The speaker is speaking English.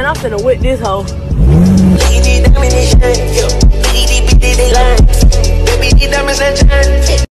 Man, I'm finna whip this hoe. Leave it, I'm in this shit, yo.